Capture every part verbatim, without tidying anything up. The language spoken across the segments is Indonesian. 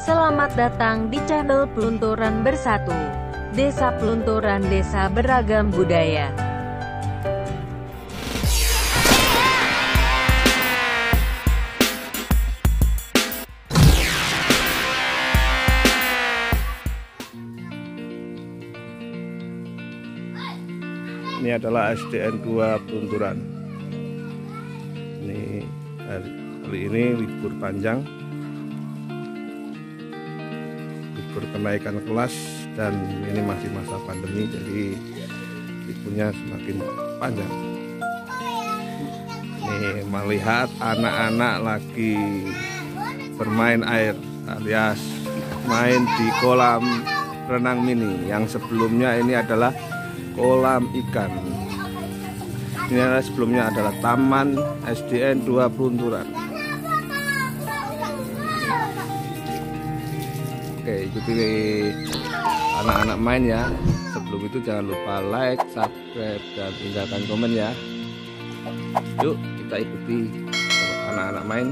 Selamat datang di channel Pelunturan Bersatu. Desa Pelunturan, desa beragam budaya. Ini adalah S D N dua Pelunturan. Ini hari, hari ini libur panjang, libur kenaikan kelas, dan ini masih masa pandemi, jadi liburnya semakin panjang. Ini melihat anak-anak lagi bermain air alias main di kolam renang mini, yang sebelumnya ini adalah kolam ikan. Ini adalah sebelumnya adalah Taman S D N dua Pelunturan. Oke, ikuti anak-anak main ya. Sebelum itu jangan lupa like, subscribe, dan tinggalkan komen ya. Yuk kita ikuti anak-anak main.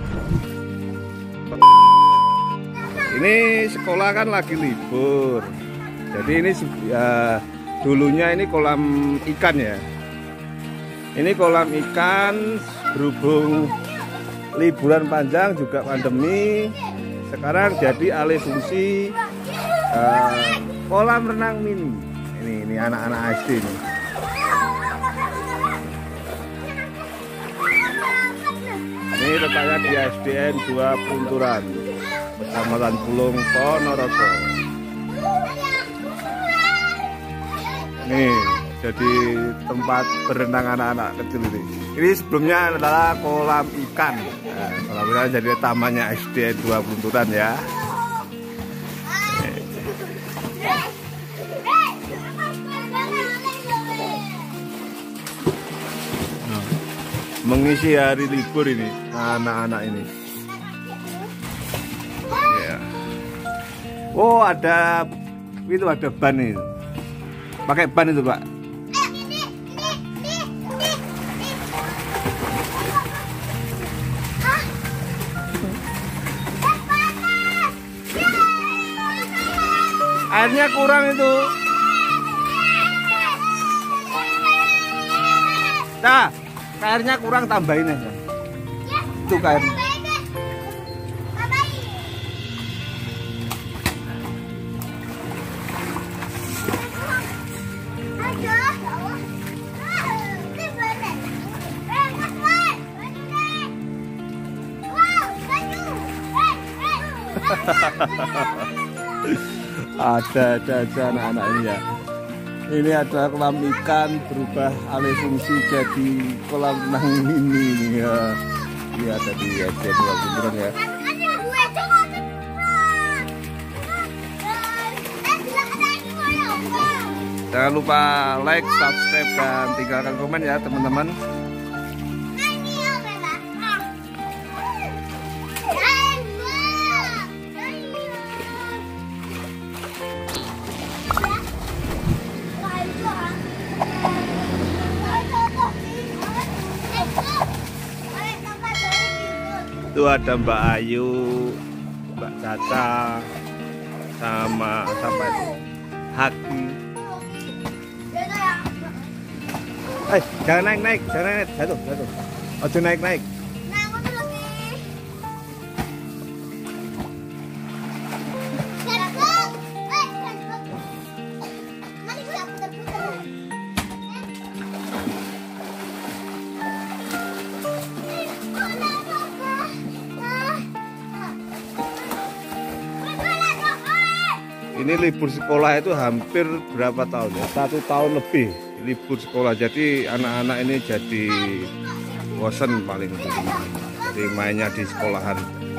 Ini sekolah kan lagi libur, jadi ini ya, dulunya ini kolam ikan ya. Ini kolam ikan, berhubung liburan panjang juga pandemi, sekarang jadi alih fungsi uh, kolam renang mini. Ini ini anak-anak S D ini. Ini letaknya di S D N dua Pelunturan, Kecamatan Bulung, Ponorogo. Nih, jadi tempat berenang anak-anak kecil ini. Ini sebelumnya adalah kolam ikan. Nah, kolam ikan jadi tamannya S D N dua Pelunturan ya. Mengisi hari libur ini anak-anak ini. Ya. Oh, ada itu ada ban ini. Pakai ban itu, Pak. Airnya kurang itu. Nah, airnya kurang, tambahin aja. Itu airnya. ada ada aja anak-anak ini ya. Ini ada kolam ikan berubah alih fungsi jadi kolam renang mini ya. Ini ada di S D N dua Pelunturan ya. Jangan lupa like, subscribe, dan tinggalkan komen ya teman-teman. Itu ada Mbak Ayu, Mbak Caca, sama siapa itu? Haki. Eh, jangan naik naik, jangan naik, jatuh jatuh. Ojo naik naik. Ini libur sekolah itu hampir berapa tahun ya? Satu tahun lebih libur sekolah. Jadi anak-anak ini jadi bosen paling di rumah. Jadi mainnya di sekolahan.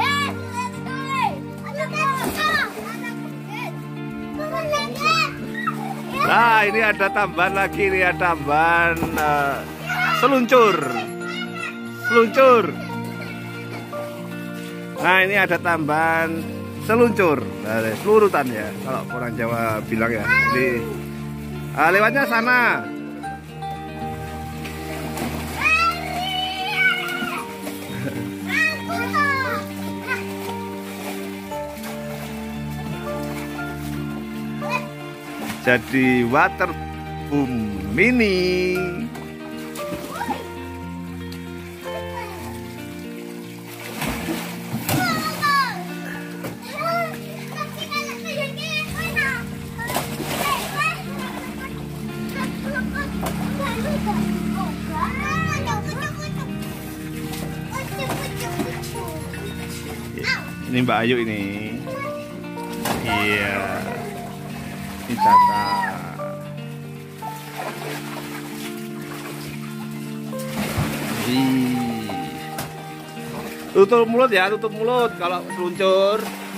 Nah, ini ada tambahan lagi, ini ada tambahan uh, seluncur. Seluncur. Nah, ini ada tambahan seluncur, dari selurutan ya, kalau orang Jawa bilang ya. Jadi ah, lewatnya sana. jadi water boom mini. Ini Mbak Ayu ini. Iya. Ini Tata. Ih. Tutup mulut ya, tutup mulut kalau meluncur.